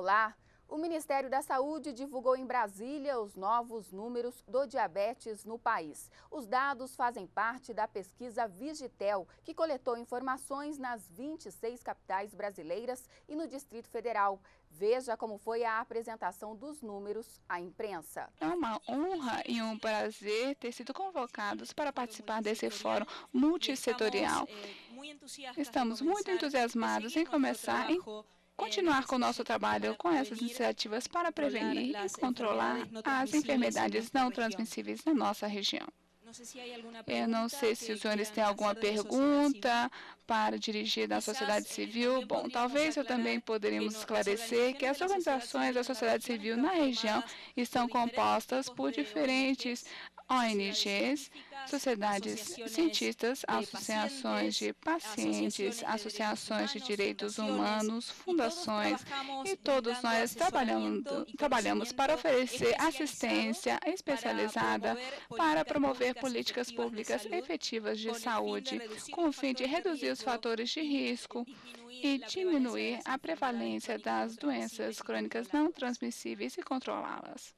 Olá! O Ministério da Saúde divulgou em Brasília os novos números do diabetes no país. Os dados fazem parte da pesquisa Vigitel, que coletou informações nas 26 capitais brasileiras e no Distrito Federal. Veja como foi a apresentação dos números à imprensa. É uma honra e um prazer ter sido convocados para participar desse fórum multissetorial. Estamos muito entusiasmados em continuar com o nosso trabalho com essas iniciativas para prevenir e controlar as enfermidades não transmissíveis na nossa região. Eu não sei se os senhores têm alguma pergunta para dirigir da sociedade civil. Bom, talvez eu também poderíamos esclarecer que as organizações da sociedade civil na região estão compostas por diferentes ONGs, sociedades cientistas, associações de pacientes, associações de direitos humanos, fundações, e todos nós trabalhamos para oferecer assistência especializada para promover políticas públicas efetivas de saúde, com o fim de reduzir os fatores de risco e diminuir a prevalência das doenças crônicas não transmissíveis e controlá-las.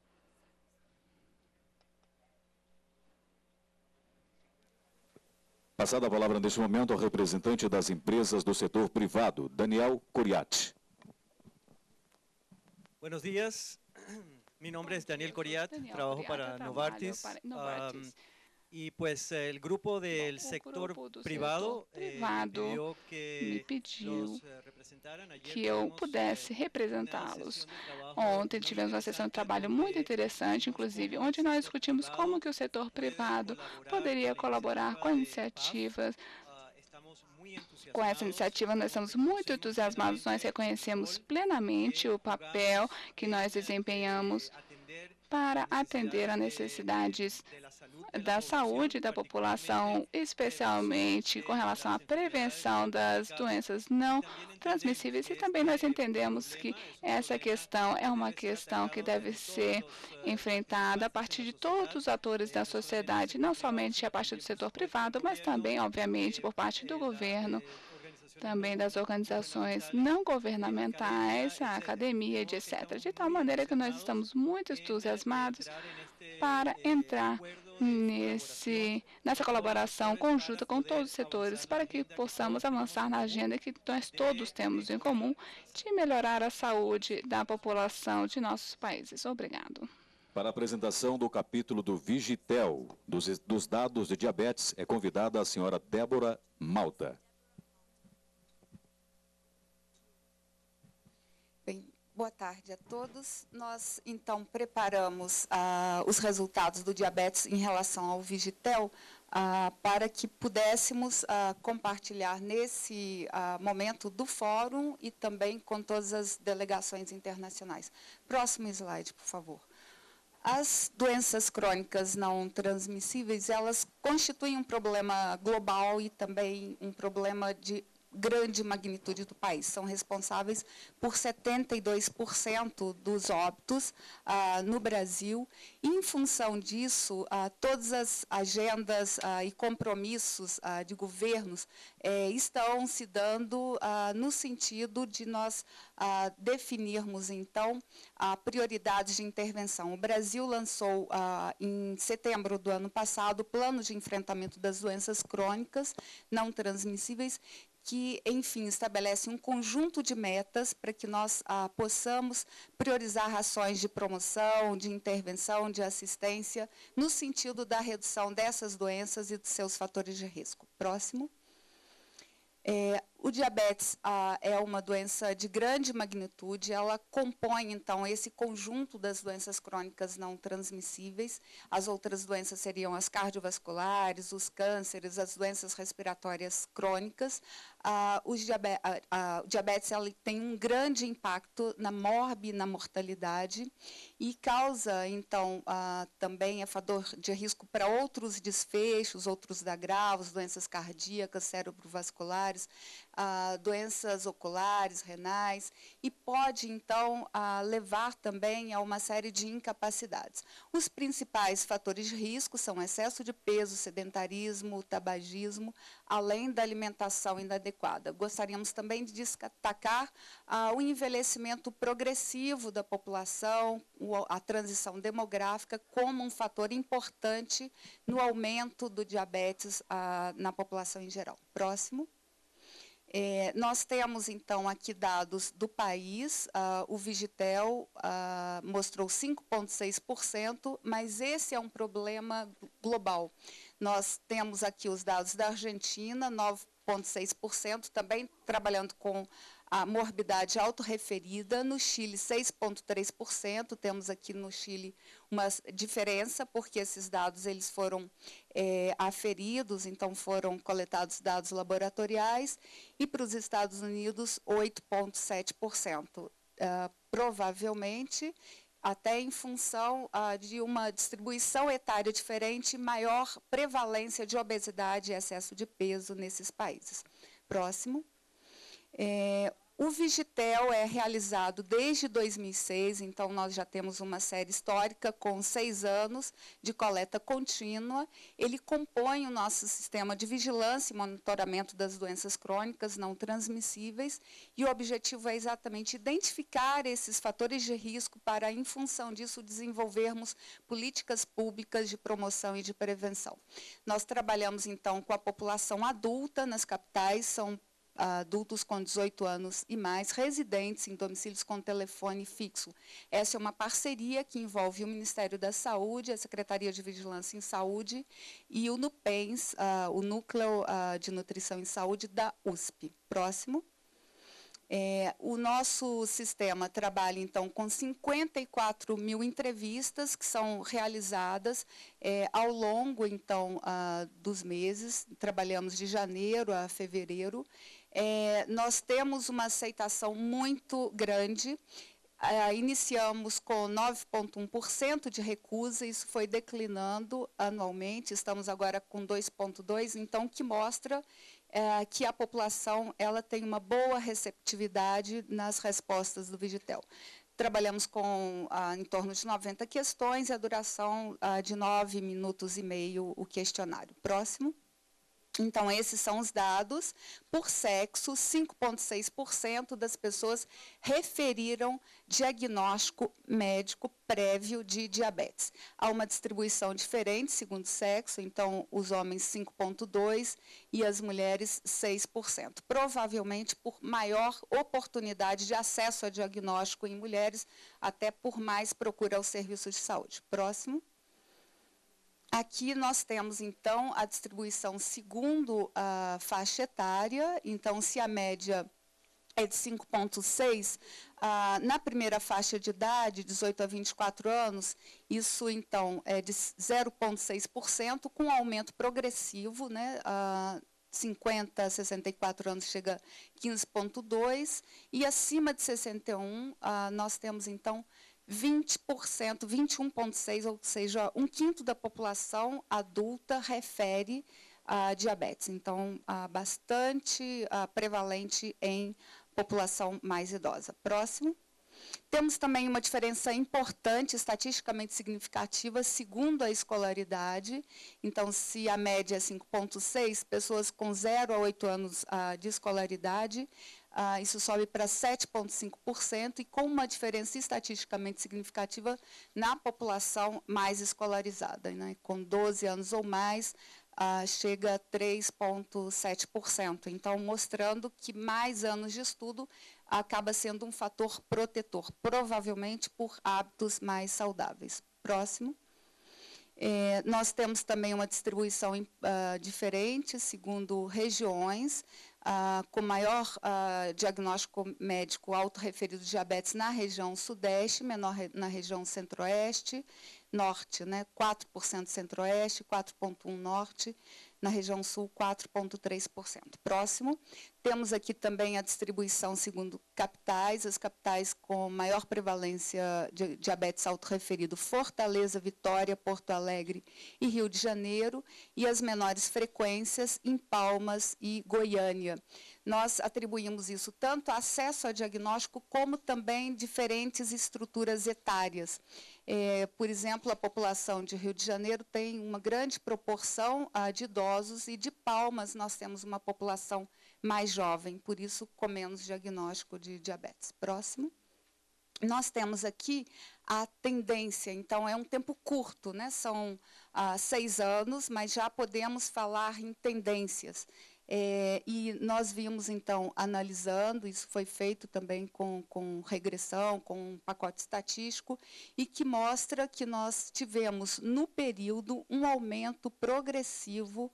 Passada a palavra neste momento ao representante das empresas do setor privado, Daniel Coriat. Buenos días, mi nombre es Daniel Coriat, trabajo para Novartis. Y pues el grupo del sector privado me pediu que eu pudesse representá-los. Ontem tivemos uma sessão de trabalho muito interessante, inclusive, onde nós discutimos como que o setor privado poderia colaborar com iniciativas. Com essa iniciativa, nós estamos muito entusiasmados, nós reconhecemos plenamente o papel que nós desempenhamos para atender às necessidades da saúde da população, especialmente com relação à prevenção das doenças não transmissíveis. E também nós entendemos que essa questão é uma questão que deve ser enfrentada a partir de todos os atores da sociedade, não somente a partir do setor privado, mas também, obviamente, por parte do governo, também das organizações não governamentais, a academia, etc. De tal maneira que nós estamos muito entusiasmados para entrar nessa colaboração conjunta com todos os setores, para que possamos avançar na agenda que nós todos temos em comum de melhorar a saúde da população de nossos países. Obrigado. Para a apresentação do capítulo do Vigitel, dos dados de diabetes, é convidada a senhora Débora Malta. Boa tarde a todos. Nós, então, preparamos os resultados do diabetes em relação ao Vigitel para que pudéssemos compartilhar nesse momento do fórum e também com todas as delegações internacionais. Próximo slide, por favor. As doenças crônicas não transmissíveis, elas constituem um problema global e também um problema de grande magnitude do país. São responsáveis por 72% dos óbitos no Brasil. E, em função disso, todas as agendas e compromissos de governos estão se dando no sentido de nós definirmos, então, prioridades de intervenção. O Brasil lançou, em setembro do ano passado, o Plano de Enfrentamento das Doenças Crônicas Não Transmissíveis, que, enfim, estabelece um conjunto de metas para que nós possamos priorizar ações de promoção, de intervenção, de assistência, no sentido da redução dessas doenças e dos seus fatores de risco. Próximo. O diabetes é uma doença de grande magnitude, ela compõe, então, esse conjunto das doenças crônicas não transmissíveis. As outras doenças seriam as cardiovasculares, os cânceres, as doenças respiratórias crônicas. O diabetes ele tem um grande impacto na e na mortalidade e causa, então, também é fator de risco para outros desfechos, outros agravos, doenças cardíacas, cerebrovasculares, doenças oculares, renais, e pode, então, levar também a uma série de incapacidades. Os principais fatores de risco são excesso de peso, sedentarismo, tabagismo, além da alimentação inadequada. Gostaríamos também de destacar o envelhecimento progressivo da população, a transição demográfica como um fator importante no aumento do diabetes na população em geral. Próximo. Nós temos, então, aqui dados do país. O Vigitel mostrou 5,6%, mas esse é um problema global. Nós temos aqui os dados da Argentina, 9,6%, também trabalhando com a morbidade autorreferida. No Chile, 6,3%. Temos aqui no Chile uma diferença, porque esses dados eles foram aferidos, então foram coletados dados laboratoriais, e para os Estados Unidos, 8,7%. Provavelmente, até em função de uma distribuição etária diferente, maior prevalência de obesidade e excesso de peso nesses países. Próximo. O Vigitel é realizado desde 2006, então nós já temos uma série histórica com 6 anos de coleta contínua. Ele compõe o nosso sistema de vigilância e monitoramento das doenças crônicas não transmissíveis, e o objetivo é exatamente identificar esses fatores de risco para, em função disso, desenvolvermos políticas públicas de promoção e de prevenção. Nós trabalhamos, então, com a população adulta nas capitais, são adultos com 18 anos e mais, residentes em domicílios com telefone fixo. Essa é uma parceria que envolve o Ministério da Saúde, a Secretaria de Vigilância em Saúde e o NUPENS, o Núcleo de Nutrição em Saúde da USP. Próximo. O nosso sistema trabalha, então, com 54 mil entrevistas que são realizadas ao longo, então, dos meses. Trabalhamos de janeiro a fevereiro. Nós temos uma aceitação muito grande. Iniciamos com 9,1% de recusa, isso foi declinando anualmente, estamos agora com 2,2%, então, que mostra que a população ela tem uma boa receptividade nas respostas do Vigitel. Trabalhamos com em torno de 90 questões e a duração de 9 minutos e meio o questionário. Próximo. Então, esses são os dados. Por sexo, 5,6% das pessoas referiram diagnóstico médico prévio de diabetes. Há uma distribuição diferente segundo sexo, então, os homens 5,2% e as mulheres 6%. Provavelmente por maior oportunidade de acesso a diagnóstico em mulheres, até por mais procura ao serviço de saúde. Próximo. Aqui nós temos, então, a distribuição segundo a faixa etária. Então, se a média é de 5,6, na primeira faixa de idade, 18 a 24 anos, isso, então, é de 0,6%, com aumento progressivo, né? 50 a 64 anos chega a 15,2%, e acima de 61, nós temos, então, 20%, 21,6%, ou seja, 1/5 da população adulta refere a diabetes. Então, bastante prevalente em população mais idosa. Próximo. Temos também uma diferença importante, estatisticamente significativa, segundo a escolaridade. Então, se a média é 5,6, pessoas com 0 a 8 anos de escolaridade, isso sobe para 7,5%, e com uma diferença estatisticamente significativa na população mais escolarizada, né? Com 12 anos ou mais, chega a 3,7%. Então, mostrando que mais anos de estudo acaba sendo um fator protetor, provavelmente por hábitos mais saudáveis. Próximo. Nós temos também uma distribuição diferente, segundo regiões, com maior diagnóstico médico autorreferido de diabetes na região sudeste, menor na região centro-oeste. norte, né? 4% centro-oeste, 4,1% norte, na região sul, 4,3%. Próximo, temos aqui também a distribuição segundo capitais, as capitais com maior prevalência de diabetes autorreferido, Fortaleza, Vitória, Porto Alegre e Rio de Janeiro, e as menores frequências em Palmas e Goiânia. Nós atribuímos isso tanto a acesso a diagnóstico, como também diferentes estruturas etárias. Por exemplo, a população de Rio de Janeiro tem uma grande proporção de idosos, e de Palmas nós temos uma população mais jovem, por isso com menos diagnóstico de diabetes. Próximo. Nós temos aqui a tendência, então é um tempo curto, né? São 6 anos, mas já podemos falar em tendências. E nós vimos, então, analisando, isso foi feito também com regressão, com um pacote estatístico, e que mostra que nós tivemos, no período, um aumento progressivo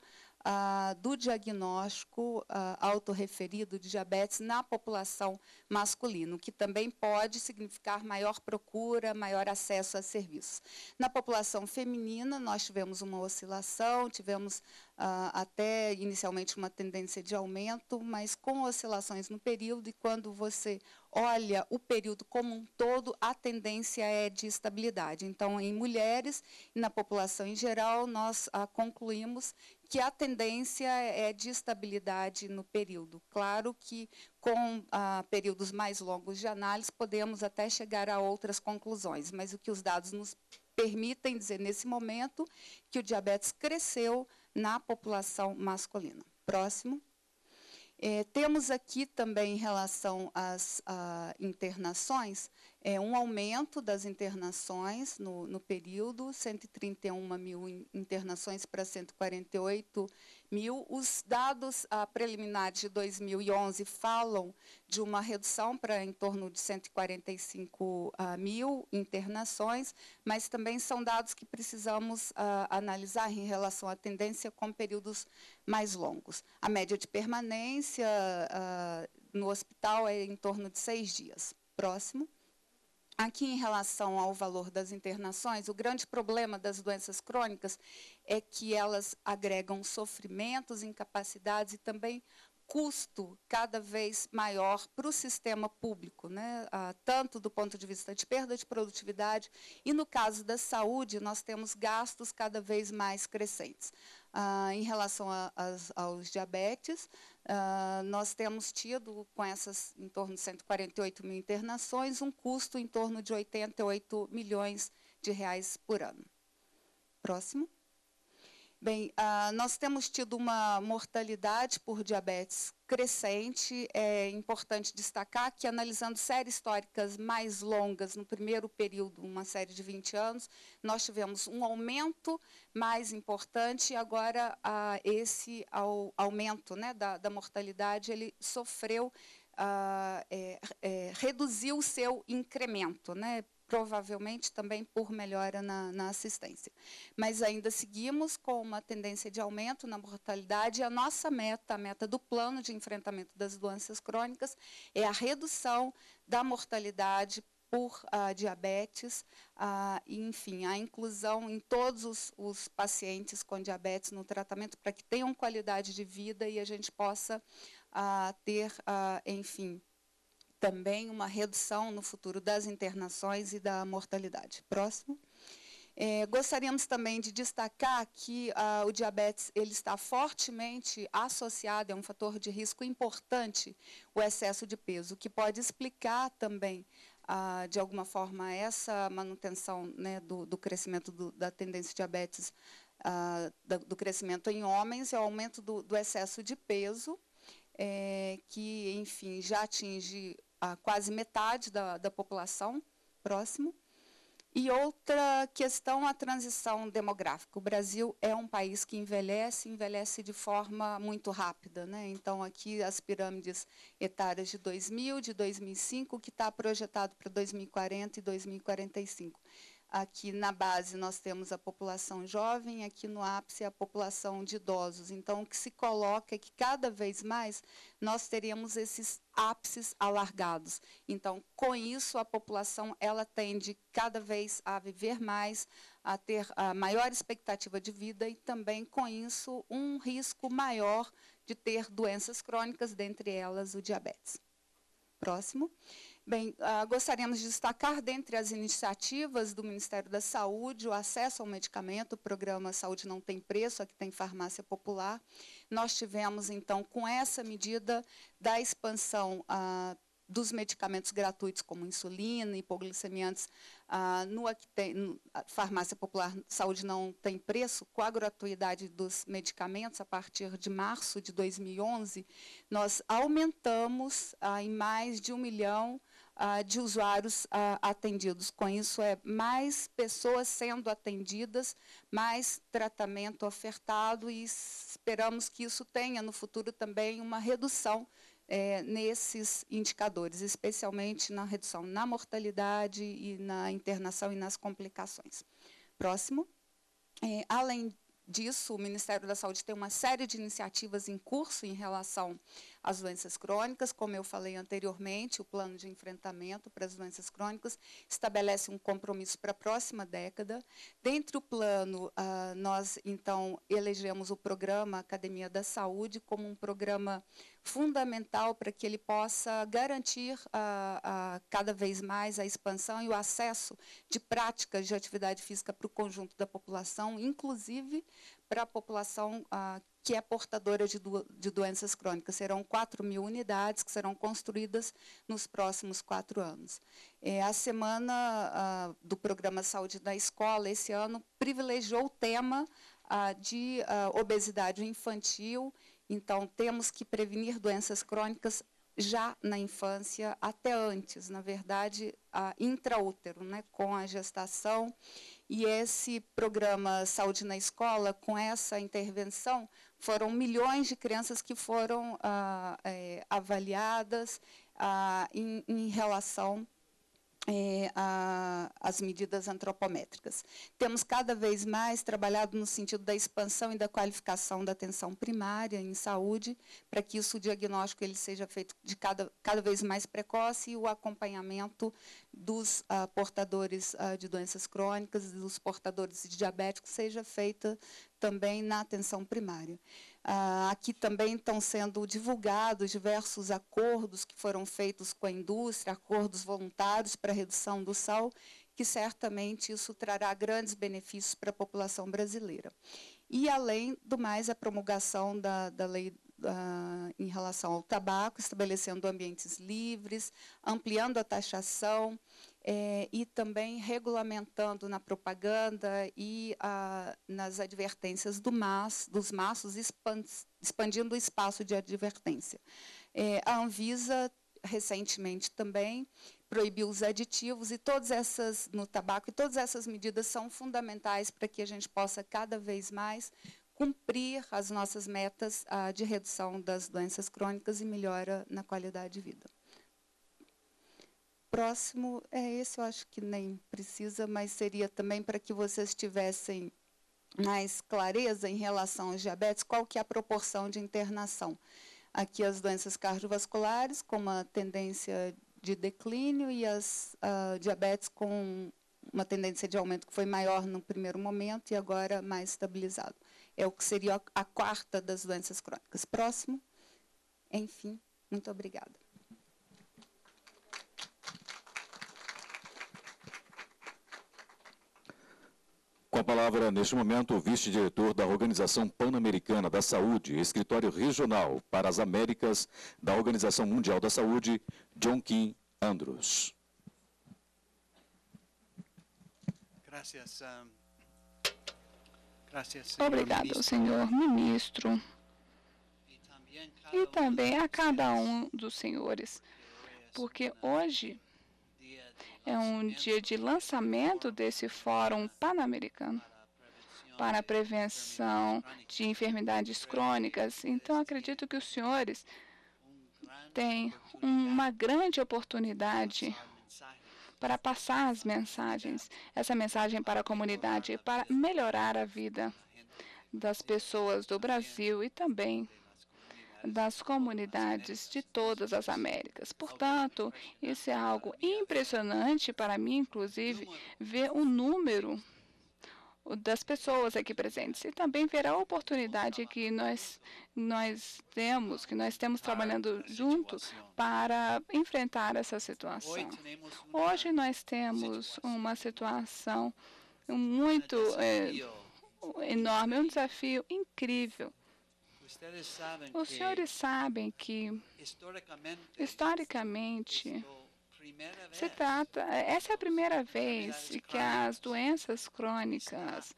do diagnóstico autorreferido de diabetes na população masculina, o que também pode significar maior procura, maior acesso a serviços. Na população feminina, nós tivemos uma oscilação, tivemos até inicialmente uma tendência de aumento, mas com oscilações no período, e quando você olha o período como um todo, a tendência é de estabilidade. Então, em mulheres e na população em geral, nós concluímos que a tendência é de estabilidade no período. Claro que com períodos mais longos de análise, podemos até chegar a outras conclusões, mas o que os dados nos permitem dizer nesse momento, que o diabetes cresceu na população masculina. Próximo. Temos aqui também, em relação às internações, um aumento das internações no período, 131 mil internações para 148 mil. Os dados preliminares de 2011 falam de uma redução para em torno de 145 mil internações, mas também são dados que precisamos analisar em relação à tendência com períodos mais longos. A média de permanência no hospital é em torno de 6 dias. Próximo. Aqui, em relação ao valor das internações, o grande problema das doenças crônicas é que elas agregam sofrimentos, incapacidades e também custo cada vez maior para o sistema público, né? Tanto do ponto de vista de perda de produtividade, e no caso da saúde, nós temos gastos cada vez mais crescentes. Em relação aos diabetes, nós temos tido, com essas em torno de 148 mil internações, um custo em torno de 88 milhões de reais por ano. Próximo. Bem, nós temos tido uma mortalidade por diabetes crescente. É importante destacar que, analisando séries históricas mais longas, no primeiro período, uma série de 20 anos, nós tivemos um aumento mais importante, e agora esse aumento, né, da mortalidade, ele sofreu, reduziu o seu incremento, né, provavelmente também por melhora na assistência. Mas ainda seguimos com uma tendência de aumento na mortalidade, e a nossa meta, a meta do plano de enfrentamento das doenças crônicas, é a redução da mortalidade por diabetes, e, enfim, a inclusão em todos os pacientes com diabetes no tratamento, para que tenham qualidade de vida e a gente possa ter, enfim, também uma redução no futuro das internações e da mortalidade. Próximo. Gostaríamos também de destacar que o diabetes ele está fortemente associado, é um fator de risco importante, o excesso de peso, o que pode explicar também, de alguma forma, essa manutenção, né, do crescimento da tendência de diabetes, do crescimento em homens, é o aumento do excesso de peso, que, enfim, já atinge quase metade da população. Próximo. E outra questão, a transição demográfica. O Brasil é um país que envelhece de forma muito rápida, né? Então, aqui as pirâmides etárias de 2000, de 2005, que está projetado para 2040 e 2045. Aqui na base nós temos a população jovem, aqui no ápice a população de idosos. Então, o que se coloca é que cada vez mais nós teremos esses ápices alargados. Então, com isso, a população ela tende cada vez a viver mais, a ter a maior expectativa de vida e também, com isso, um risco maior de ter doenças crônicas, dentre elas o diabetes. Próximo. Bem, gostaríamos de destacar, dentre as iniciativas do Ministério da Saúde, o acesso ao medicamento, o programa Saúde Não Tem Preço, aqui tem farmácia popular. Nós tivemos, então, com essa medida da expansão dos medicamentos gratuitos, como insulina, hipoglicemiantes, farmácia popular Saúde Não Tem Preço, com a gratuidade dos medicamentos, a partir de março de 2011, nós aumentamos em mais de 1 milhão de usuários atendidos. Com isso, mais pessoas sendo atendidas, mais tratamento ofertado e esperamos que isso tenha no futuro também uma redução nesses indicadores, especialmente na redução na mortalidade e na internação e nas complicações. Próximo. Além disso, o Ministério da Saúde tem uma série de iniciativas em curso em relação às doenças crônicas. Como eu falei anteriormente, o plano de enfrentamento para as doenças crônicas estabelece um compromisso para a próxima década. Dentro do plano, nós, então, elegemos o programa Academia da Saúde como um programa fundamental para que ele possa garantir cada vez mais a expansão e o acesso de práticas de atividade física para o conjunto da população, inclusive para a população que é portadora de doenças crônicas. Serão 4.000 unidades que serão construídas nos próximos 4 anos. A semana do programa Saúde da Escola, esse ano, privilegiou o tema de obesidade infantil. Então, temos que prevenir doenças crônicas já na infância, até antes, na verdade, intraútero, né, com a gestação. E esse programa Saúde na Escola, com essa intervenção, foram milhões de crianças que foram avaliadas em relação as medidas antropométricas. Temos cada vez mais trabalhado no sentido da expansão e da qualificação da atenção primária em saúde, para que isso, o diagnóstico ele seja feito de cada vez mais precoce e o acompanhamento dos portadores de doenças crônicas, dos portadores de diabéticos, seja feita também na atenção primária. Aqui também estão sendo divulgados diversos acordos que foram feitos com a indústria, acordos voluntários para a redução do sal, que certamente isso trará grandes benefícios para a população brasileira. E, além do mais, a promulgação da lei em relação ao tabaco, estabelecendo ambientes livres, ampliando a taxação, e também regulamentando na propaganda e nas advertências dos maços, expandindo o espaço de advertência. A Anvisa, recentemente também, proibiu os aditivos e todas essas, no tabaco, e todas essas medidas são fundamentais para que a gente possa cada vez mais cumprir as nossas metas de redução das doenças crônicas e melhora na qualidade de vida. Próximo, esse eu acho que nem precisa, mas seria também para que vocês tivessem mais clareza em relação aos diabetes, qual que é a proporção de internação. Aqui as doenças cardiovasculares com uma tendência de declínio e as diabetes com uma tendência de aumento que foi maior no primeiro momento e agora mais estabilizado. É o que seria a quarta das doenças crônicas. Próximo. Enfim, muito obrigada. Com a palavra, neste momento, o vice-diretor da Organização Pan-Americana da Saúde, Escritório Regional para as Américas da Organização Mundial da Saúde, John Kim Andrews. Obrigado, senhor ministro, e também a cada um dos senhores, porque hoje é um dia de lançamento desse Fórum Pan-Americano para a prevenção de enfermidades crônicas. Então, acredito que os senhores têm uma grande oportunidade para passar as mensagens, essa mensagem para a comunidade, para melhorar a vida das pessoas do Brasil e também das comunidades de todas as Américas. Portanto, isso é algo impressionante para mim, inclusive, ver o número das pessoas aqui presentes e também ver a oportunidade que nós temos trabalhando junto para enfrentar essa situação. Hoje nós temos uma situação muito enorme, um desafio incrível. Os senhores sabem que, historicamente, essa é a primeira vez que as doenças crônicas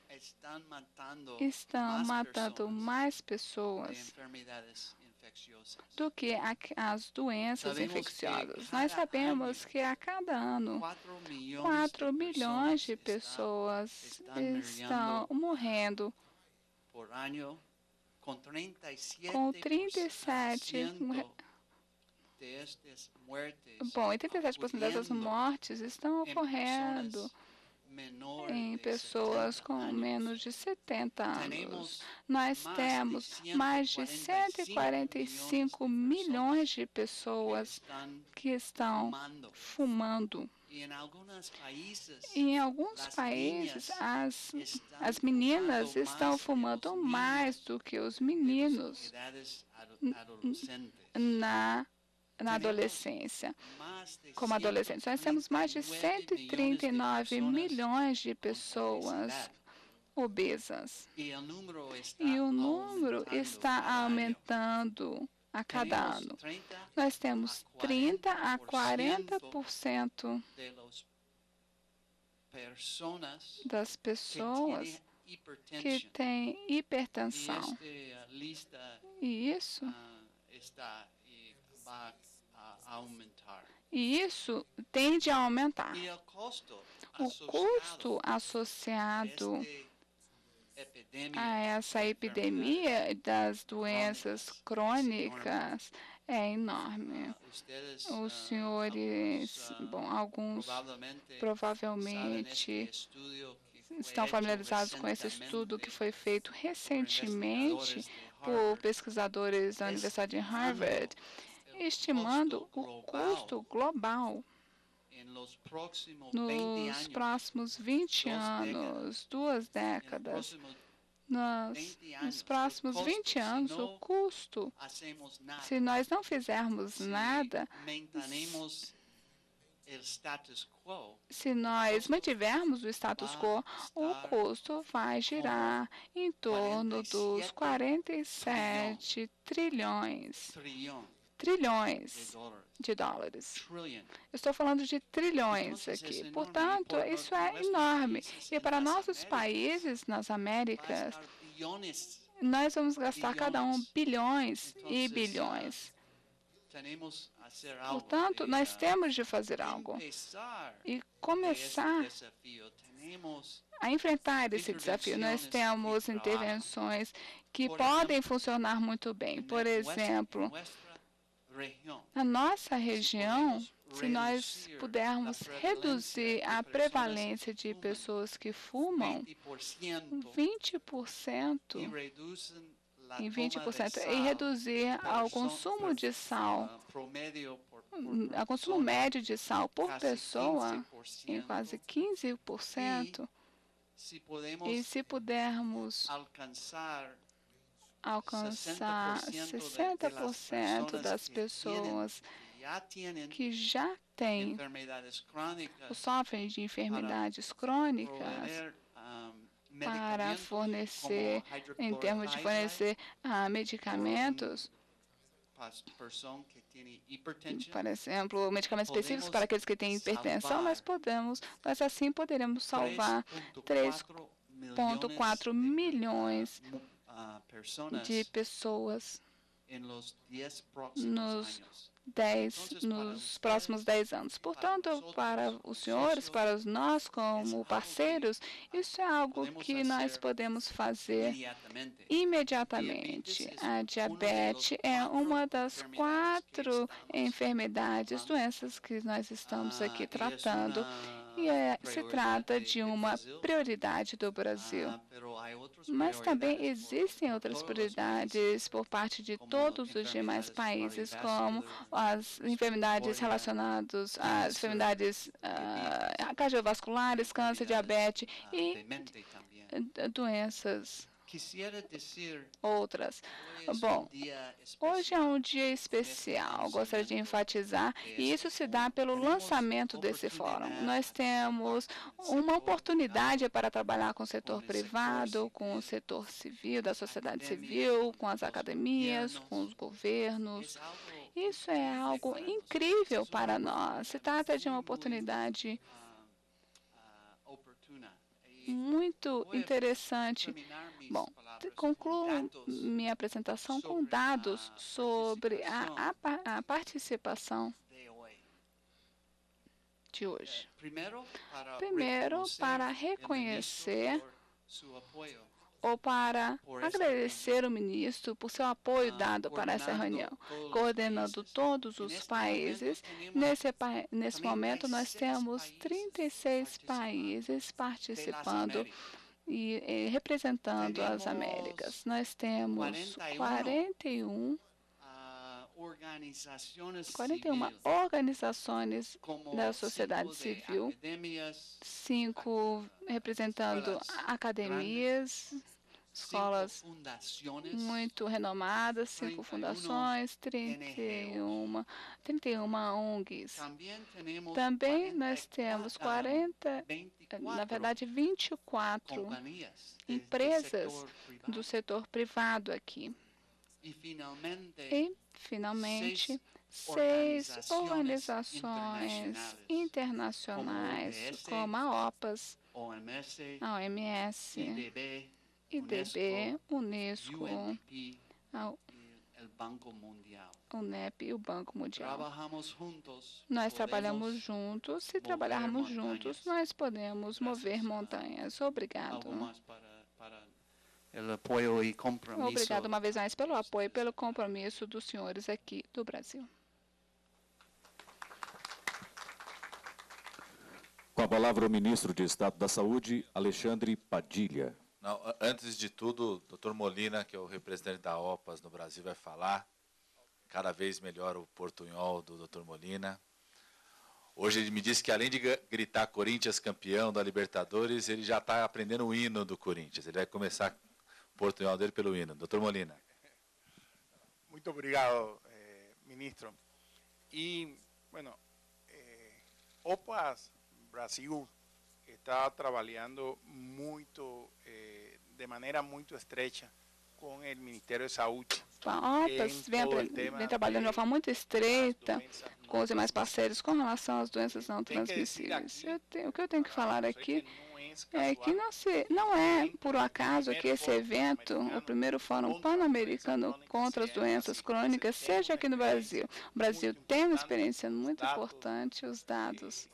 estão matando mais pessoas do que as doenças infecciosas. Nós sabemos que a cada ano 4 milhões de pessoas estão morrendo com 37%. Bom, 87% dessas mortes estão ocorrendo em pessoas com menos de 70 anos. Nós temos mais de 145 milhões de pessoas que estão fumando. E em alguns países, as meninas estão fumando mais do que os meninos na adolescência, como adolescentes. Nós temos mais de 139 milhões de pessoas obesas. E o número está aumentando a cada ano. Nós temos 30 a 40% das pessoas que têm hipertensão. E isso tende a aumentar. O custo associado a essa epidemia das doenças crônicas é enorme. Os senhores, alguns provavelmente estão familiarizados com esse estudo que foi feito recentemente por pesquisadores da Universidade de Harvard, estimando o custo global nos próximos 20 anos, 2 décadas. Nos próximos 20 anos, o custo, se nós não fizermos nada, se nós mantivermos o status quo, o custo vai girar em torno dos 47 trilhões de dólares. Estou falando de trilhões aqui. Portanto, isso é enorme. E para nossos países nas Américas, nós vamos gastar cada um bilhões e bilhões. Portanto, nós temos de fazer algo e começar a enfrentar esse desafio. Nós temos intervenções que podem funcionar muito bem. Por exemplo, na nossa região, se nós pudermos reduzir a prevalência de pessoas que fumam 20% e reduzir o consumo de sal, o consumo médio de sal por pessoa em quase 15%, e se pudermos alcançar 60% das pessoas que já têm ou sofrem de enfermidades crônicas, para fornecer, em termos de fornecer medicamentos, por exemplo, medicamentos específicos para aqueles que têm hipertensão, nós assim poderemos salvar 3,4 milhões de pessoas nos nos próximos 10 anos. Portanto, para os senhores, para nós como parceiros, isso é algo que nós podemos fazer imediatamente. A diabetes é uma das 4 enfermidades, doenças que nós estamos aqui tratando. E se trata de uma prioridade do Brasil. Mas também existem outras prioridades por parte de todos os demais países, como as enfermidades relacionadas às enfermidades cardiovasculares, câncer, diabetes e doenças outras. Bom, hoje é um dia especial, gostaria de enfatizar, e isso se dá pelo lançamento desse fórum. Nós temos uma oportunidade para trabalhar com o setor privado, com o setor civil, da sociedade civil, com as academias, com os governos. Isso é algo incrível para nós. Se trata de uma oportunidade muito interessante. Bom, concluo minha apresentação com dados sobre a participação de hoje. Primeiro, para reconhecer ou para agradecer o ministro por seu apoio dado para essa reunião, coordenando todos os países. Nesse momento, nós temos 36 países participando e representando as Américas. Nós temos 41 organizações da sociedade civil, 5 representando academias, escolas muito renomadas, 5 fundações, 31 ONGs. Também nós temos 24 empresas do setor privado aqui. E, finalmente, 6 organizações internacionais, como a OPAS, a OMS, IDB, Unesco, o NEP e o Banco Mundial. Nós trabalhamos juntos. Se trabalharmos juntos, nós podemos mover montanhas. Obrigado. Obrigado uma vez mais pelo apoio e pelo compromisso dos senhores aqui do Brasil. Com a palavra o ministro de Estado da Saúde, Alexandre Padilha. Não, antes de tudo, o Dr. Molina, que é o representante da OPAS no Brasil, vai falar. Cada vez melhor o portunhol do Dr. Molina. Hoje ele me disse que, além de gritar Corinthians campeão da Libertadores, ele já está aprendendo o hino do Corinthians. Ele vai começar o portunhol dele pelo hino. Dr. Molina. Muito obrigado, ministro. E, bueno, OPAS Brasil está trabalhando muito, de maneira muito estreita com o Ministério da Saúde. A OPAS vem trabalhando de uma forma muito estreita com os demais parceiros com relação às doenças não transmissíveis. O que eu tenho que falar aqui é que não é por acaso que esse evento, o primeiro Fórum Pan-Americano contra as Doenças Crônicas, seja aqui no Brasil. O Brasil tem uma experiência muito importante, os dados.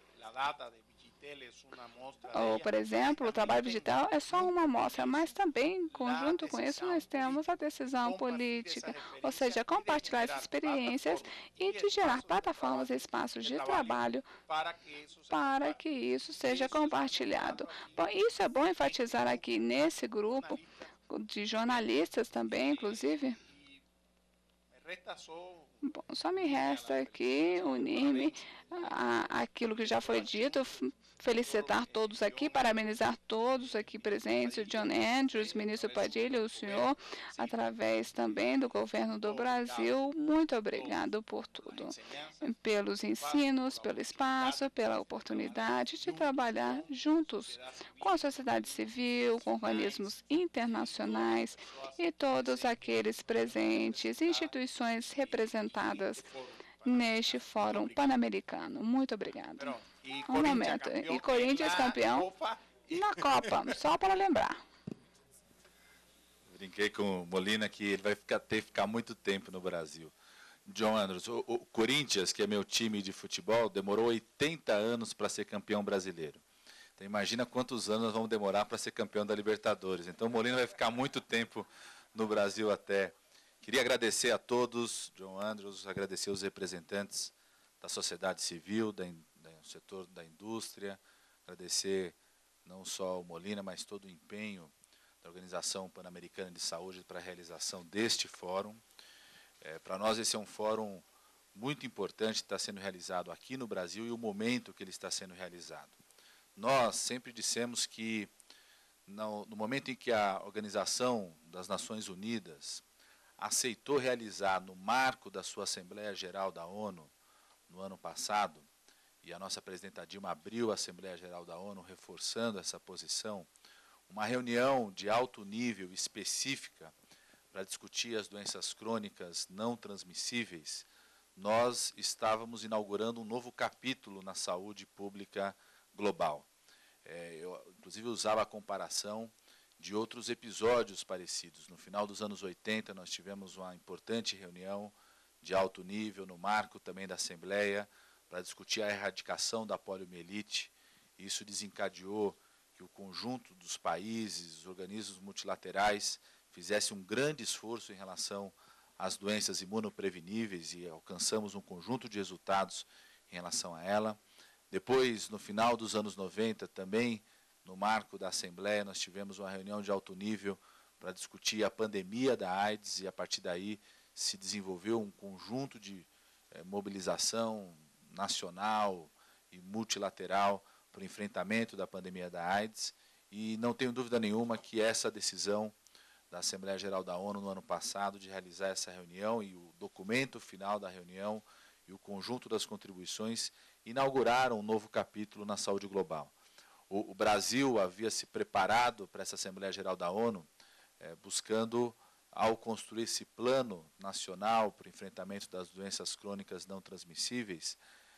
Ou, por exemplo, o trabalho digital é só uma amostra, mas também, conjunto com isso, nós temos a decisão política, ou seja, compartilhar essas experiências e de gerar plataformas e espaços de trabalho para que isso seja compartilhado. Bom, isso é bom enfatizar aqui nesse grupo de jornalistas também, inclusive. Bom, só me resta aqui unir-me àquilo que já foi dito, felicitar todos aqui, parabenizar todos aqui presentes, o John Andrews, ministro Padilha, o senhor, através também do governo do Brasil. Muito obrigado por tudo, pelos ensinos, pelo espaço, pela oportunidade de trabalhar juntos com a sociedade civil, com organismos internacionais e todos aqueles presentes, instituições representadas neste Fórum Pan-Americano. Muito obrigado. Um momento. E Corinthians campeão na Copa, só para lembrar. Brinquei com o Molina que ele vai ter que ficar muito tempo no Brasil. John Andrews, o Corinthians, que é meu time de futebol, demorou 80 anos para ser campeão brasileiro. Então imagina quantos anos nós vamos demorar para ser campeão da Libertadores. Então o Molina vai ficar muito tempo no Brasil até. Queria agradecer a todos, John Andrews, agradecer os representantes da sociedade civil, do setor da indústria, agradecer não só o Molina, mas todo o empenho da Organização Pan-Americana de Saúde para a realização deste fórum. Para nós esse é um fórum muito importante que está sendo realizado aqui no Brasil e o momento que ele está sendo realizado. Nós sempre dissemos que no momento em que a Organização das Nações Unidas aceitou realizar no marco da sua Assembleia Geral da ONU no ano passado, e a nossa presidenta Dilma abriu a Assembleia Geral da ONU reforçando essa posição, uma reunião de alto nível específica para discutir as doenças crônicas não transmissíveis, nós estávamos inaugurando um novo capítulo na saúde pública global. Eu, inclusive, usava a comparação de outros episódios parecidos. No final dos anos 80, nós tivemos uma importante reunião de alto nível, no marco também da Assembleia, para discutir a erradicação da poliomielite. Isso desencadeou que o conjunto dos países, os organismos multilaterais, fizesse um grande esforço em relação às doenças imunopreveníveis e alcançamos um conjunto de resultados em relação a ela. Depois, no final dos anos 90, também no marco da Assembleia, nós tivemos uma reunião de alto nível para discutir a pandemia da AIDS e, a partir daí, se desenvolveu um conjunto de mobilização nacional e multilateral para o enfrentamento da pandemia da AIDS. E não tenho dúvida nenhuma que essa decisão da Assembleia Geral da ONU no ano passado de realizar essa reunião e o documento final da reunião e o conjunto das contribuições inauguraram um novo capítulo na saúde global. O Brasil havia se preparado para essa Assembleia Geral da ONU, buscando, ao construir esse plano nacional para o enfrentamento das doenças crônicas não transmissíveis,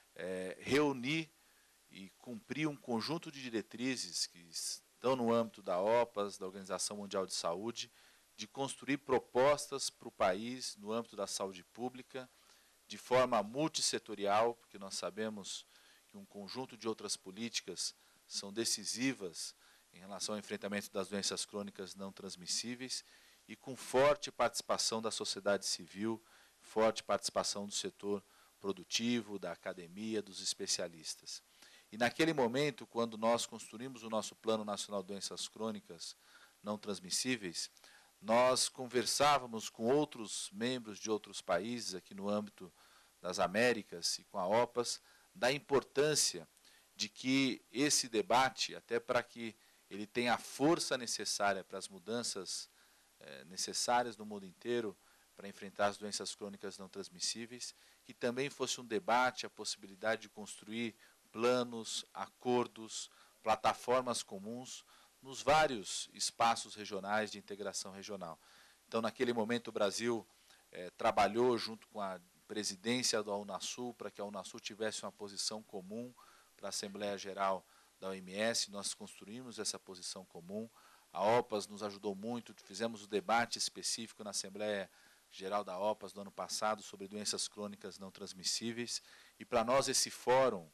reunir e cumprir um conjunto de diretrizes que estão no âmbito da OPAS, da Organização Mundial de Saúde, de construir propostas para o país no âmbito da saúde pública, de forma multissetorial, porque nós sabemos que um conjunto de outras políticas são decisivas em relação ao enfrentamento das doenças crônicas não transmissíveis e com forte participação da sociedade civil, forte participação do setor produtivo, da academia, dos especialistas. E naquele momento, quando nós construímos o nosso Plano Nacional de Doenças Crônicas não transmissíveis, nós conversávamos com outros membros de outros países aqui no âmbito das Américas e com a OPAS, da importância de que esse debate, até para que ele tenha a força necessária para as mudanças necessárias no mundo inteiro para enfrentar as doenças crônicas não transmissíveis, que também fosse um debate, a possibilidade de construir planos, acordos, plataformas comuns nos vários espaços regionais de integração regional. Então, naquele momento, o Brasil trabalhou junto com a presidência da Unasul para que a Unasul tivesse uma posição comum para a Assembleia Geral da OMS. Nós construímos essa posição comum. A OPAS nos ajudou muito, fizemos o debate específico na Assembleia Geral da OPAS do ano passado sobre doenças crônicas não transmissíveis. E para nós esse fórum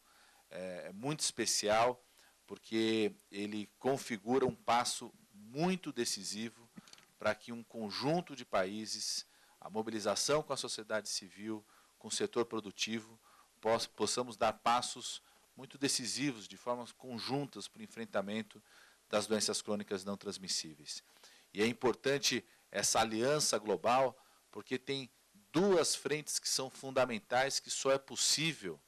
é muito especial, porque ele configura um passo muito decisivo para que um conjunto de países, a mobilização com a sociedade civil, com o setor produtivo, possamos dar passos muito decisivos, de formas conjuntas para o enfrentamento das doenças crônicas não transmissíveis. E é importante essa aliança global, porque tem duas frentes que são fundamentais, que só é possível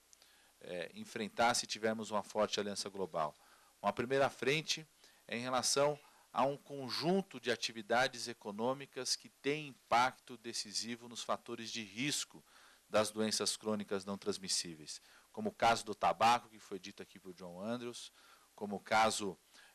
enfrentar se tivermos uma forte aliança global. Uma primeira frente é em relação a um conjunto de atividades econômicas que tem impacto decisivo nos fatores de risco das doenças crônicas não transmissíveis, como o caso do tabaco, que foi dito aqui por John Andrews, como o caso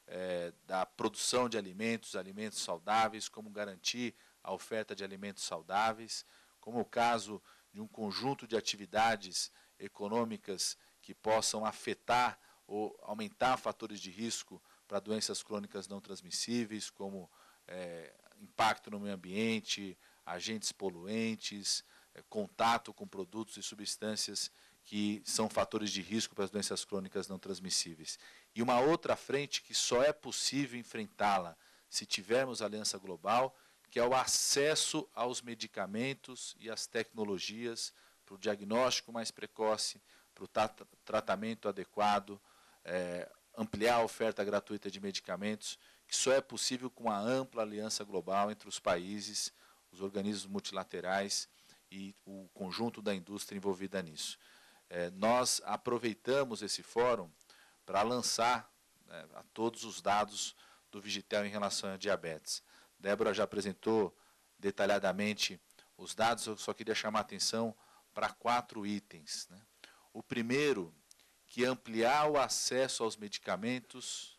da produção de alimentos saudáveis, como garantir a oferta de alimentos saudáveis, como o caso de um conjunto de atividades econômicas que possam afetar ou aumentar fatores de risco para doenças crônicas não transmissíveis, como impacto no meio ambiente, agentes poluentes, contato com produtos e substâncias que são fatores de risco para as doenças crônicas não transmissíveis. E uma outra frente que só é possível enfrentá-la se tivermos aliança global, que é o acesso aos medicamentos e às tecnologias para o diagnóstico mais precoce, para o tratamento adequado, ampliar a oferta gratuita de medicamentos, que só é possível com uma ampla aliança global entre os países, os organismos multilaterais e o conjunto da indústria envolvida nisso. Nós aproveitamos esse fórum para lançar a todos os dados do Vigitel em relação a diabetes. Débora já apresentou detalhadamente os dados, eu só queria chamar a atenção para 4 itens. O primeiro, que ampliar o acesso aos medicamentos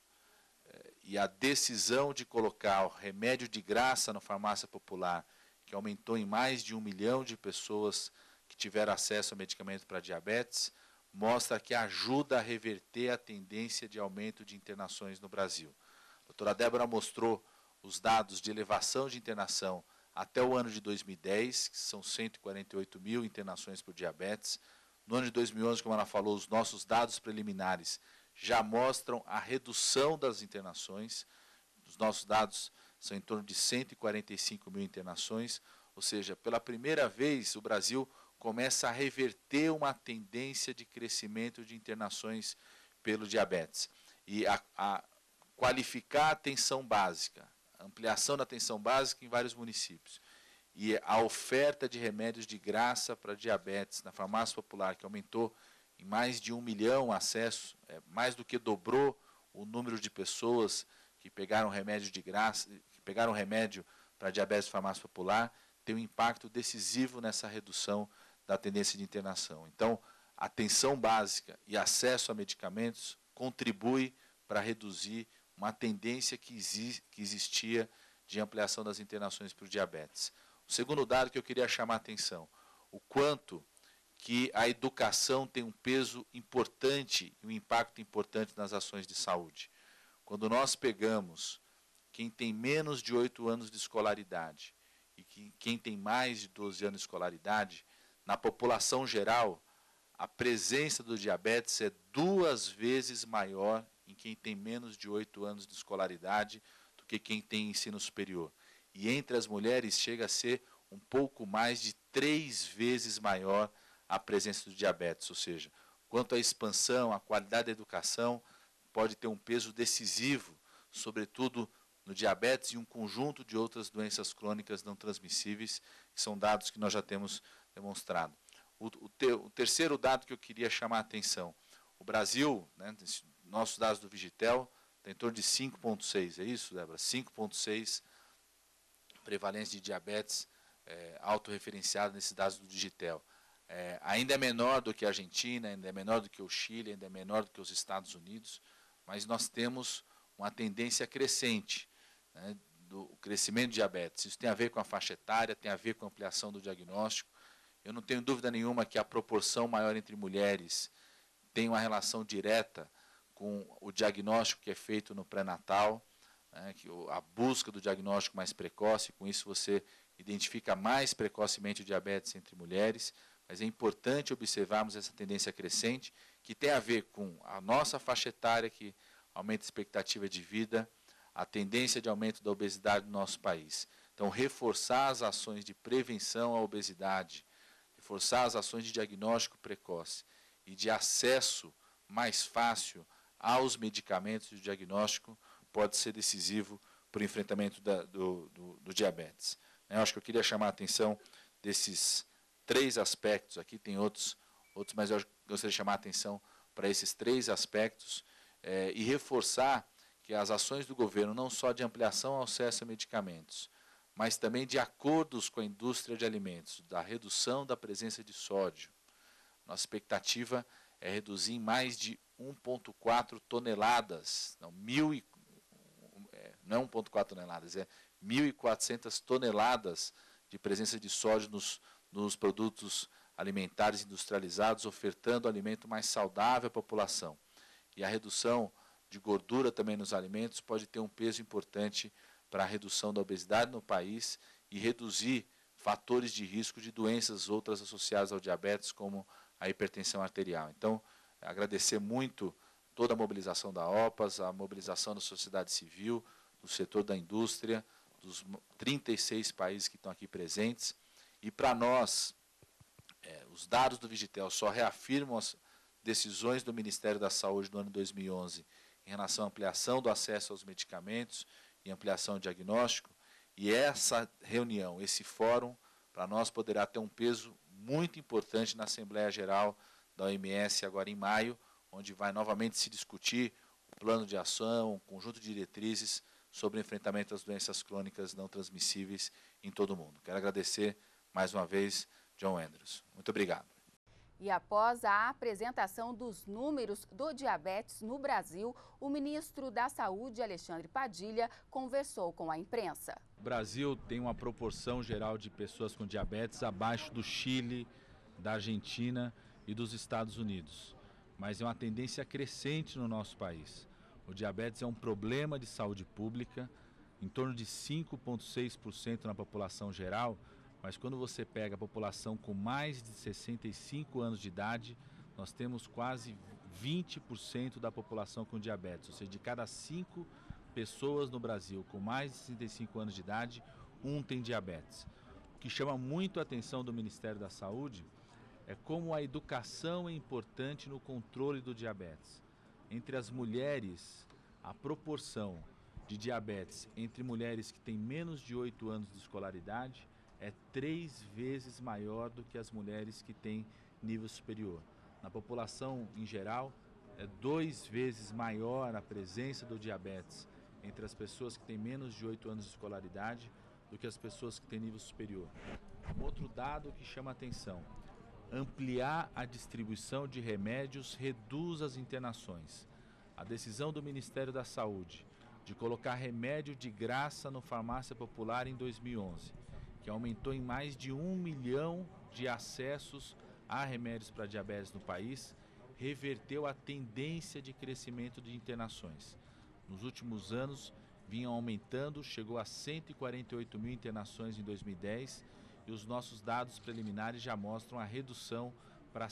e a decisão de colocar o remédio de graça na farmácia popular, que aumentou em mais de 1 milhão de pessoas que tiveram acesso a medicamento para diabetes, mostra que ajuda a reverter a tendência de aumento de internações no Brasil. A doutora Débora mostrou os dados de elevação de internação até o ano de 2010, que são 148 mil internações por diabetes. No ano de 2011, como ela falou, os nossos dados preliminares já mostram a redução das internações. Os nossos dados são em torno de 145 mil internações, ou seja, pela primeira vez o Brasil começa a reverter uma tendência de crescimento de internações pelo diabetes. E a qualificar a atenção básica, a ampliação da atenção básica em vários municípios. E a oferta de remédios de graça para diabetes na farmácia popular, que aumentou em mais de 1 milhão acessos, mais do que dobrou o número de pessoas que pegaram remédio de graça, que pegaram remédio para diabetes na farmácia popular, tem um impacto decisivo nessa redução da tendência de internação. Então, atenção básica e acesso a medicamentos contribui para reduzir uma tendência que existia de ampliação das internações por diabetes. O segundo dado que eu queria chamar a atenção, o quanto que a educação tem um peso importante e um impacto importante nas ações de saúde. Quando nós pegamos quem tem menos de 8 anos de escolaridade e quem tem mais de 12 anos de escolaridade, na população geral, a presença do diabetes é 2 vezes maior em quem tem menos de 8 anos de escolaridade do que quem tem ensino superior. E entre as mulheres chega a ser um pouco mais de 3 vezes maior a presença do diabetes. Ou seja, quanto à expansão, à qualidade da educação, pode ter um peso decisivo, sobretudo no diabetes e um conjunto de outras doenças crônicas não transmissíveis, que são dados que nós já temos demonstrado. O terceiro dado que eu queria chamar a atenção, o Brasil, nossos dados do Vigitel, tem em torno de 5,6, é isso, Débora? 5,6 prevalência de diabetes autorreferenciada nesses dados do Vigitel. Ainda é menor do que a Argentina, ainda é menor do que o Chile, ainda é menor do que os Estados Unidos, mas nós temos uma tendência crescente do crescimento de diabetes. Isso tem a ver com a faixa etária, tem a ver com a ampliação do diagnóstico. Eu não tenho dúvida nenhuma que a proporção maior entre mulheres tem uma relação direta com o diagnóstico que é feito no pré-natal, a busca do diagnóstico mais precoce, com isso você identifica mais precocemente o diabetes entre mulheres, mas é importante observarmos essa tendência crescente, que tem a ver com a nossa faixa etária, que aumenta a expectativa de vida, a tendência de aumento da obesidade no nosso país. Então, reforçar as ações de prevenção à obesidade, reforçar as ações de diagnóstico precoce e de acesso mais fácil aos medicamentos de diagnóstico pode ser decisivo para o enfrentamento do diabetes. Eu acho que eu queria chamar a atenção desses 3 aspectos, aqui tem outros, mas eu gostaria de chamar a atenção para esses 3 aspectos e reforçar que as ações do governo, não só de ampliação ao acesso a medicamentos, mas também de acordos com a indústria de alimentos, da redução da presença de sódio. Nossa expectativa é reduzir em mais de 1,4 toneladas, não é 1,4 toneladas, é 1.400 toneladas de presença de sódio nos produtos alimentares industrializados, ofertando alimento mais saudável à população. E a redução de gordura também nos alimentos pode ter um peso importante para a redução da obesidade no país e reduzir fatores de risco de doenças outras associadas ao diabetes, como a hipertensão arterial. Então, agradecer muito toda a mobilização da OPAS, a mobilização da sociedade civil, do setor da indústria, dos 36 países que estão aqui presentes. E para nós, os dados do Vigitel só reafirmam as decisões do Ministério da Saúde do ano 2011 em relação à ampliação do acesso aos medicamentos e ampliação do diagnóstico. E essa reunião, esse fórum, para nós poderá ter um peso muito importante na Assembleia Geral da OMS agora em maio, onde vai novamente se discutir o plano de ação, um conjunto de diretrizes sobre o enfrentamento às doenças crônicas não transmissíveis em todo o mundo. Quero agradecer mais uma vez, John Andrews. Muito obrigado. E após a apresentação dos números do diabetes no Brasil, o ministro da Saúde, Alexandre Padilha, conversou com a imprensa. O Brasil tem uma proporção geral de pessoas com diabetes abaixo do Chile, da Argentina e dos Estados Unidos. Mas é uma tendência crescente no nosso país. O diabetes é um problema de saúde pública, em torno de 5,6% na população geral, mas quando você pega a população com mais de 65 anos de idade, nós temos quase 20% da população com diabetes, ou seja, de cada 5 pessoas no Brasil com mais de 65 anos de idade, 1 tem diabetes. O que chama muito a atenção do Ministério da Saúde é como a educação é importante no controle do diabetes. Entre as mulheres, a proporção de diabetes entre mulheres que têm menos de 8 anos de escolaridade é 3 vezes maior do que as mulheres que têm nível superior. Na população em geral, é 2 vezes maior a presença do diabetes entre as pessoas que têm menos de 8 anos de escolaridade do que as pessoas que têm nível superior. Um outro dado que chama a atenção: ampliar a distribuição de remédios reduz as internações. A decisão do Ministério da Saúde de colocar remédio de graça no Farmácia Popular em 2011, que aumentou em mais de 1 milhão de acessos a remédios para diabetes no país, reverteu a tendência de crescimento de internações. Nos últimos anos, vinham aumentando, chegou a 148 mil internações em 2010 e os nossos dados preliminares já mostram a redução para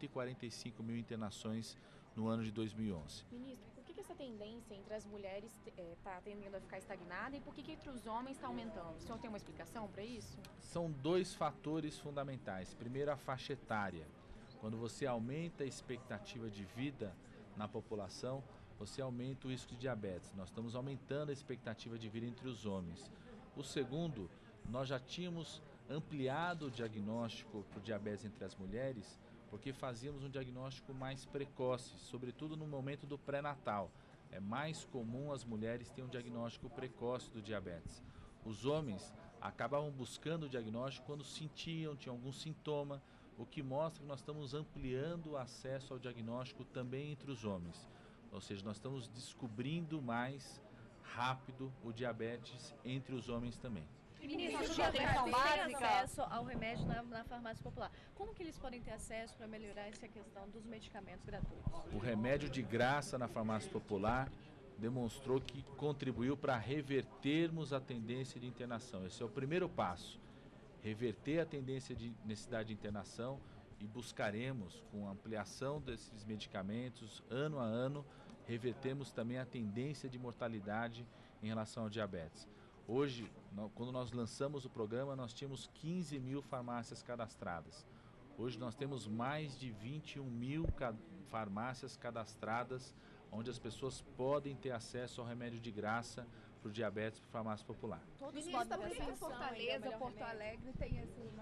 145 mil internações no ano de 2011. Ministro, por que essa tendência entre as mulheres está tendendo a ficar estagnada e por que entre os homens está aumentando? O senhor tem uma explicação para isso? São 2 fatores fundamentais. Primeiro, a faixa etária. Quando você aumenta a expectativa de vida na população, você aumenta o risco de diabetes. Nós estamos aumentando a expectativa de vida entre os homens. O segundo, nós já tínhamos ampliado o diagnóstico para o diabetes entre as mulheres, porque fazíamos um diagnóstico mais precoce, sobretudo no momento do pré-natal. É mais comum as mulheres terem um diagnóstico precoce do diabetes. Os homens acabavam buscando o diagnóstico quando tinham algum sintoma, o que mostra que nós estamos ampliando o acesso ao diagnóstico também entre os homens. Ou seja, nós estamos descobrindo mais rápido o diabetes entre os homens também. Ministro, já tem acesso ao remédio na farmácia popular. Como que eles podem ter acesso para melhorar essa questão dos medicamentos gratuitos? O remédio de graça na farmácia popular demonstrou que contribuiu para revertermos a tendência de internação. Esse é o primeiro passo, reverter a tendência de necessidade de internação, e buscaremos, com a ampliação desses medicamentos, ano a ano, revertermos também a tendência de mortalidade em relação ao diabetes. Hoje, quando nós lançamos o programa, nós tínhamos 15 mil farmácias cadastradas. Hoje nós temos mais de 21 mil farmácias cadastradas, onde as pessoas podem ter acesso ao remédio de graça para o diabetes para a farmácia popular. Todos podem ter acesso. Fortaleza, Porto Alegre tem esse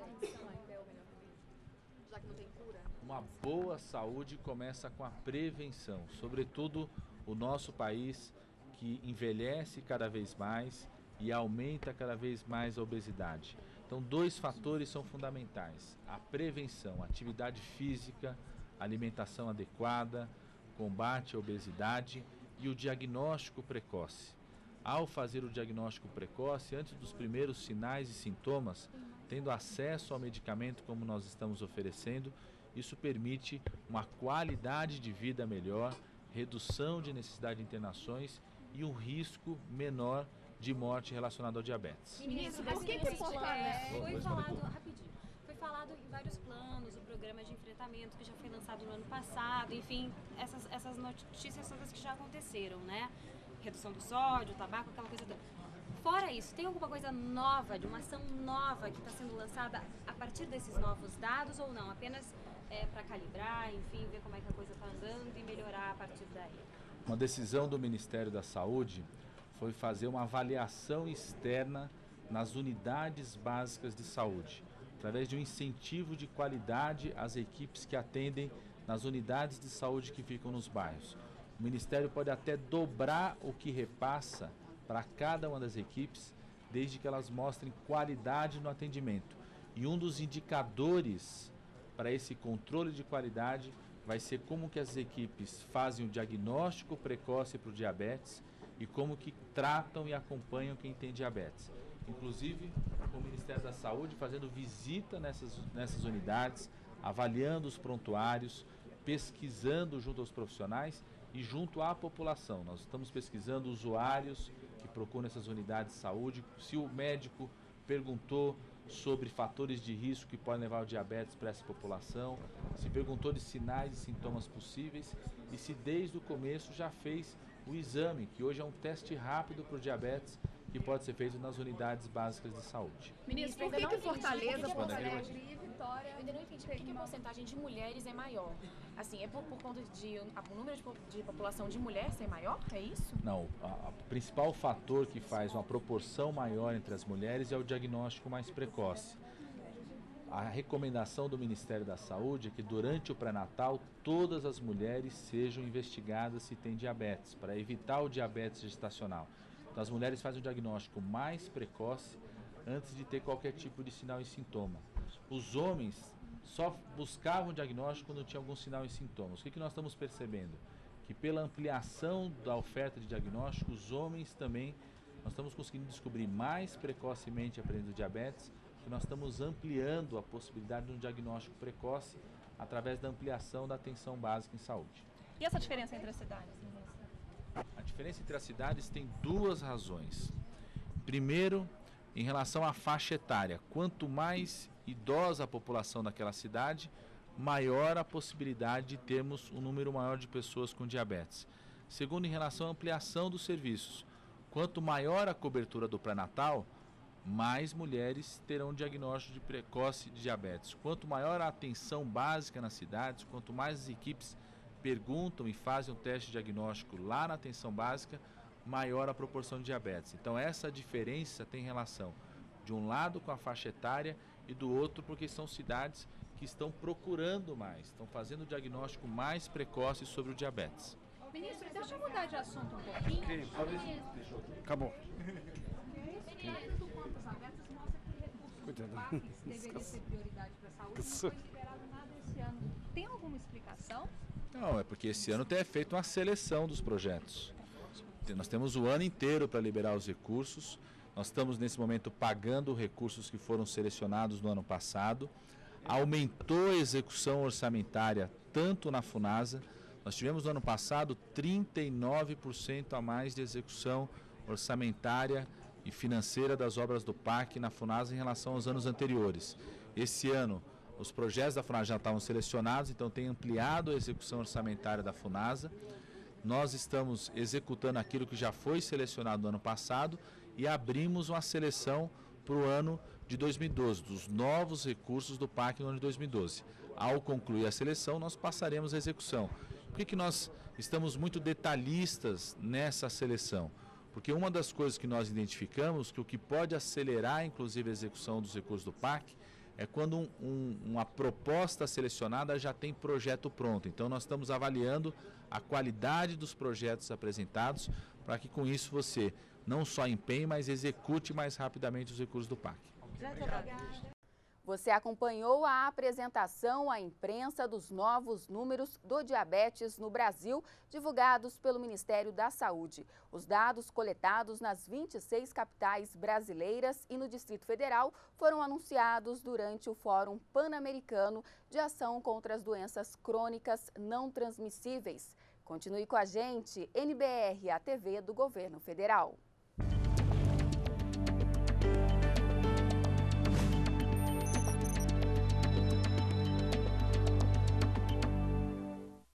já que não tem cura? Uma boa saúde começa com a prevenção, sobretudo o nosso país que envelhece cada vez mais e aumenta cada vez mais a obesidade. Então, 2 fatores são fundamentais: a prevenção, atividade física, alimentação adequada, combate à obesidade e o diagnóstico precoce. Ao fazer o diagnóstico precoce, antes dos primeiros sinais e sintomas, tendo acesso ao medicamento como nós estamos oferecendo, isso permite uma qualidade de vida melhor, redução de necessidade de internações e um risco menor de morte relacionada ao diabetes. Ministro, por que foi falado, rapidinho, foi falado em vários planos, o programa de enfrentamento que já foi lançado no ano passado, enfim, essas notícias todas que já aconteceram, né? Redução do sódio, tabaco, aquela coisa toda. Fora isso, tem alguma coisa nova, de uma ação nova que está sendo lançada a partir desses novos dados ou não? Apenas para calibrar, enfim, ver como é que a coisa está andando e melhorar a partir daí? Uma decisão do Ministério da Saúde foi fazer uma avaliação externa nas unidades básicas de saúde, através de um incentivo de qualidade às equipes que atendem nas unidades de saúde que ficam nos bairros. O Ministério pode até dobrar o que repassa para cada uma das equipes, desde que elas mostrem qualidade no atendimento. E um dos indicadores para esse controle de qualidade vai ser como que as equipes fazem o diagnóstico precoce para o diabetes e como que tratam e acompanham quem tem diabetes. Inclusive, o Ministério da Saúde fazendo visita nessas unidades, avaliando os prontuários, pesquisando junto aos profissionais e junto à população. Nós estamos pesquisando usuários que procuram essas unidades de saúde, se o médico perguntou sobre fatores de risco que podem levar ao diabetes para essa população, se perguntou de sinais e sintomas possíveis e se desde o começo já fez o exame, que hoje é um teste rápido para o diabetes, que pode ser feito nas unidades básicas de saúde. Ministro, por que Fortaleza, Porto Alegre e Vitória... Eu ainda não entendi por que a porcentagem de mulheres é maior. Assim, é por conta de o número de população de mulher ser maior? É isso? Não, o principal fator que faz uma proporção maior entre as mulheres é o diagnóstico mais precoce. A recomendação do Ministério da Saúde é que durante o pré-natal todas as mulheres sejam investigadas se têm diabetes, para evitar o diabetes gestacional. Então as mulheres fazem o diagnóstico mais precoce antes de ter qualquer tipo de sinal e sintoma. Os homens só buscavam o diagnóstico quando tinha algum sinal e sintomas. O que nós estamos percebendo? Que pela ampliação da oferta de diagnóstico, os homens também, nós estamos conseguindo descobrir mais precocemente a presença do diabetes, que nós estamos ampliando a possibilidade de um diagnóstico precoce através da ampliação da atenção básica em saúde. E essa diferença entre as cidades? A diferença entre as cidades tem duas razões. Primeiro, em relação à faixa etária. Quanto mais idosa a população daquela cidade, maior a possibilidade de termos um número maior de pessoas com diabetes. Segundo, em relação à ampliação dos serviços. Quanto maior a cobertura do pré-natal, mais mulheres terão diagnóstico de precoce de diabetes. Quanto maior a atenção básica nas cidades, quanto mais as equipes perguntam e fazem o teste diagnóstico lá na atenção básica, maior a proporção de diabetes. Então essa diferença tem relação de um lado com a faixa etária e do outro porque são cidades que estão procurando mais, estão fazendo o diagnóstico mais precoce sobre o diabetes. Ministro, deixa eu mudar de assunto um pouquinho. Acabou. Do Quantas Abertas mostra que recursos do PAC deveria ser prioridade para a saúde, não foi liberado nada esse ano. Tem alguma explicação? Não, é porque esse ano tem feito uma seleção dos projetos. Nós temos o ano inteiro para liberar os recursos. Nós estamos nesse momento pagando recursos que foram selecionados no ano passado. Aumentou a execução orçamentária tanto na Funasa. Nós tivemos no ano passado 39% a mais de execução orçamentária e financeira das obras do PAC na Funasa em relação aos anos anteriores. Esse ano, os projetos da Funasa já estavam selecionados, então tem ampliado a execução orçamentária da Funasa. Nós estamos executando aquilo que já foi selecionado no ano passado e abrimos uma seleção para o ano de 2012, dos novos recursos do PAC no ano de 2012. Ao concluir a seleção, nós passaremos a execução. Por que nós estamos muito detalhistas nessa seleção? Porque uma das coisas que nós identificamos, que o que pode acelerar, inclusive, a execução dos recursos do PAC, é quando uma proposta selecionada já tem projeto pronto. Então, nós estamos avaliando a qualidade dos projetos apresentados para que, com isso, você não só empenhe, mas execute mais rapidamente os recursos do PAC. Você acompanhou a apresentação à imprensa dos novos números do diabetes no Brasil, divulgados pelo Ministério da Saúde. Os dados coletados nas 26 capitais brasileiras e no Distrito Federal foram anunciados durante o Fórum Pan-Americano de Ação contra as Doenças Crônicas Não Transmissíveis. Continue com a gente, NBR, a TV do Governo Federal.